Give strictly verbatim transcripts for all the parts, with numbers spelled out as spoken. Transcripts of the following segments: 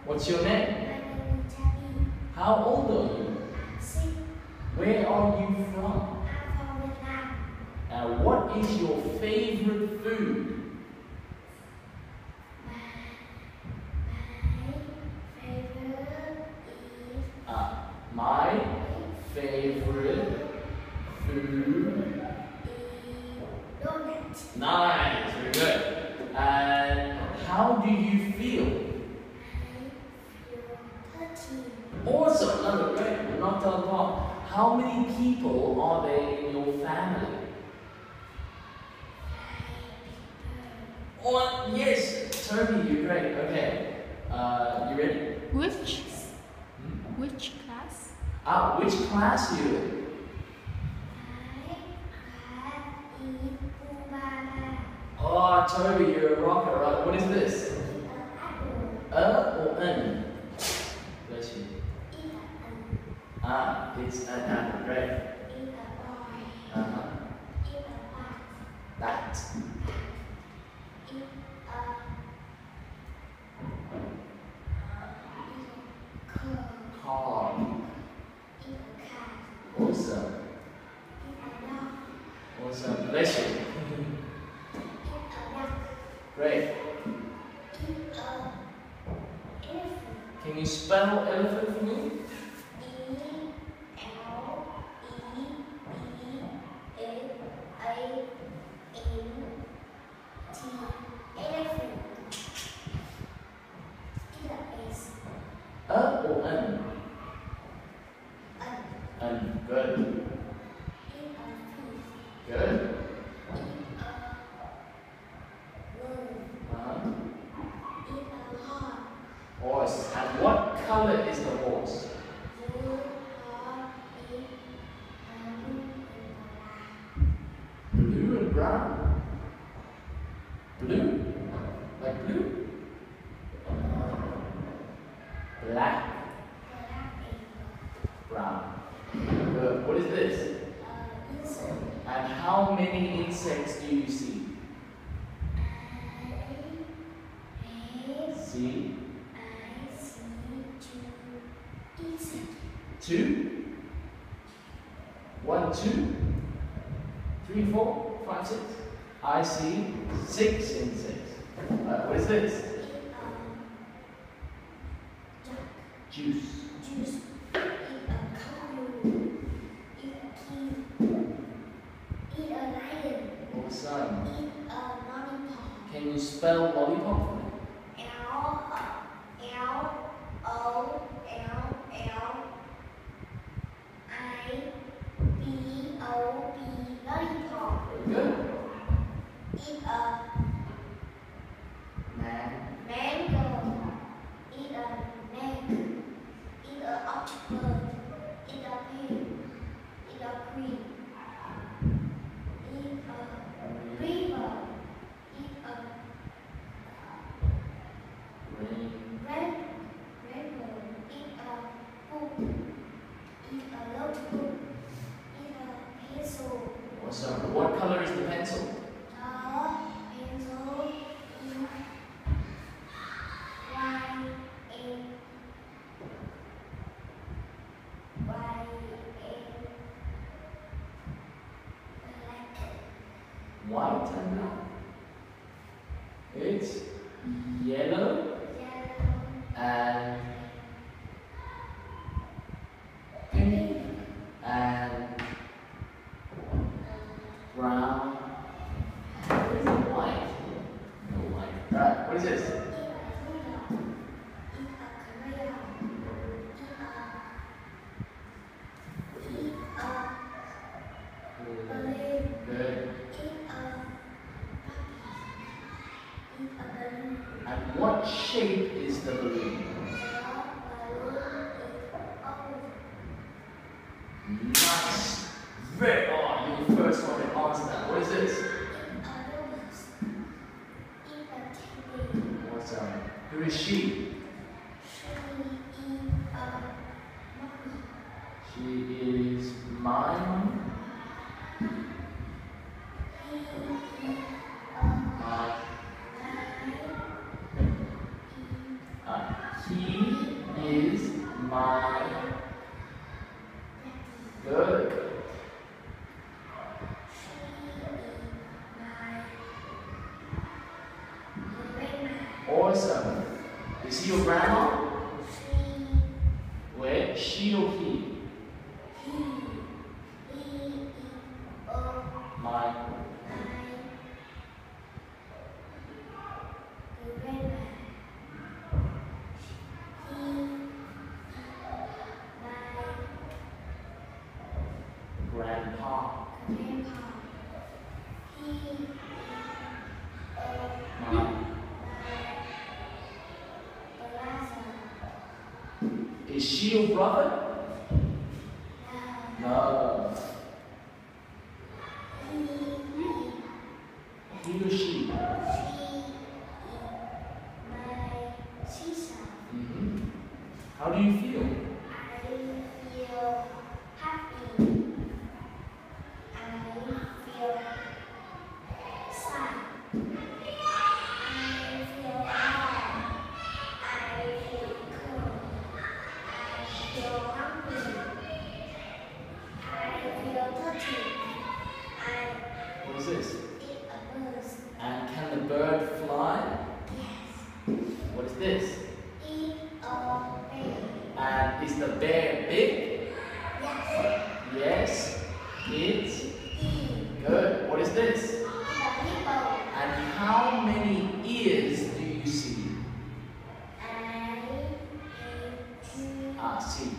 What's your name? My name is Jackie. How old are you? Six. Where are you from? I'm from Vietnam. And what is your favorite food? My, my favorite is Uh, my favorite food. donut. Nice, very good. And how do you feel? I feel thirteen. Awesome, another great. We're not done apart. How many people are there in your family? Oh, yes, Toby, you're great. Okay, uh, you ready? Which Hmm? which class? Ah, which class are you in? Oh, Toby, you're a rocker, right? What is this? A or N? Bless you. Ah, it's an apple, great. Uh-huh. That. Car. Awesome. Awesome. Bless you. Great. Can you spell elephant for me? A or N? N. Good. Good. Uh-huh. Horse. And what color is the horse? Blue and brown. Blue? Like blue? Black. Brown. Good. What is this? And how many insects do you see? See? Two? One, two? Three, four, five, six? I see six insects. Uh, what is this? Juice. Juice. Eat a cow. Eat a key. Eat a lion. Awesome. Eat a lollipop. Can you spell lollipop for me? L L O L L I B O B lollipop. Very good. Eat a Man. mango. Eat a mango. Eat a octopus. Eat a pig. Eat a queen. Eat a river. Eat a Rain. red rainbow. Eat a book. Eat a notebook. Eat a pencil. Awesome. What color is the pencil? A pencil is white and white and black. White and black. It's yellow Yellow and pink and brown. What is it? White? No white. Right. What is this? Good. And what shape is the balloon? Nice. Very. Oh, you first one to answer that. What is this? Awesome. Who is she? She is my mom. Uh, uh, he Awesome. Is he your grandma? She, Wait, she or he? he, he, he, oh, My. my, the grandma. He, my Grandpa. grandpa. He, oh, My. my brother. Is she your brother? No. No. He, He or she? she, my sister. Mm-hmm. How do you feel? I feel happy. I feel sad. I feel warm. I feel cold. I feel hungry. I feel dirty. I What is this? eat a bird. And can the bird fly? Yes. What is this? Eat a bear. And is the bear big? Yes. Yes. It's Eat good. What is this? a hippo. And how many ears do you see? I eat Ah, see.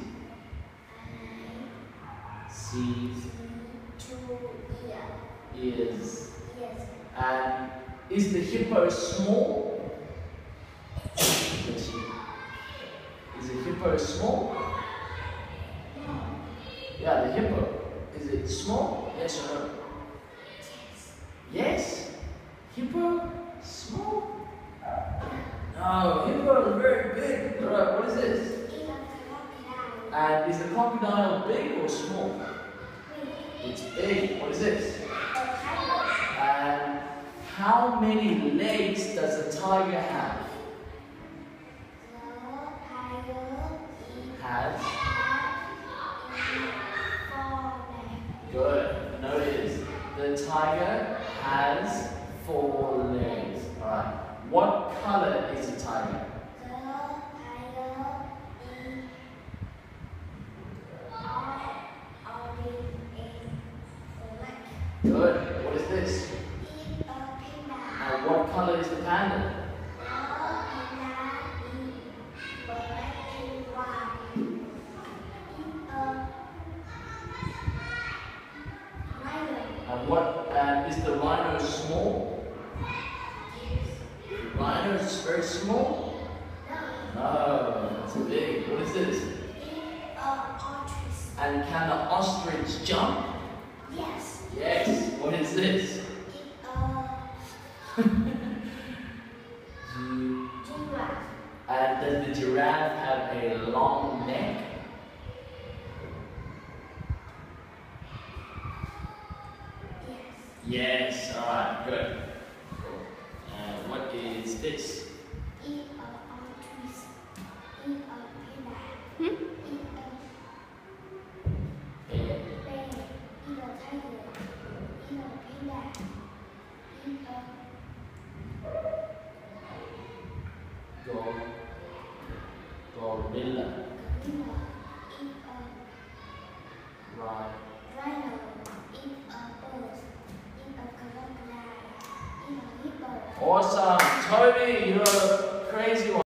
I See two ear. ears. Yes. And is the hippo small? Let's see. Is the hippo small? No. Yeah, the hippo. Is it small? Yes or no? Yes. Yes. Hippo small? No, hippo is very big. Alright, what is this? Eat a crocodile. And is the crocodile big or small? Wait. It's big. What is this? A tiger. And how many legs does a tiger have? The tiger eat Has. four legs. Good. Notice the tiger has four legs. Alright. What color is a tiger? The tiger eat all orange and black. Good. What is this? Eat a panda. And what color is the panda? The panda eat black and white. Eat a lion. And what? And is the rhino small? Rhino is very small. No. No, it's big. What is this? Eat a ostrich. And can the ostrich jump? Yes. Yes. What is this? Eat a Gi- giraffe. And does the giraffe have a long neck? Yes. Yes. All right. Good. And what is this? Eat a ostrich. Eat a panda. Eat a A bear. Eat a tiger. Eat a panda. Eat a go gorilla. gorilla. Eat a Right. rhino. Eat a bird. Eat a crocodile. Eat a hippo. Awesome, Toby. You're a crazy one.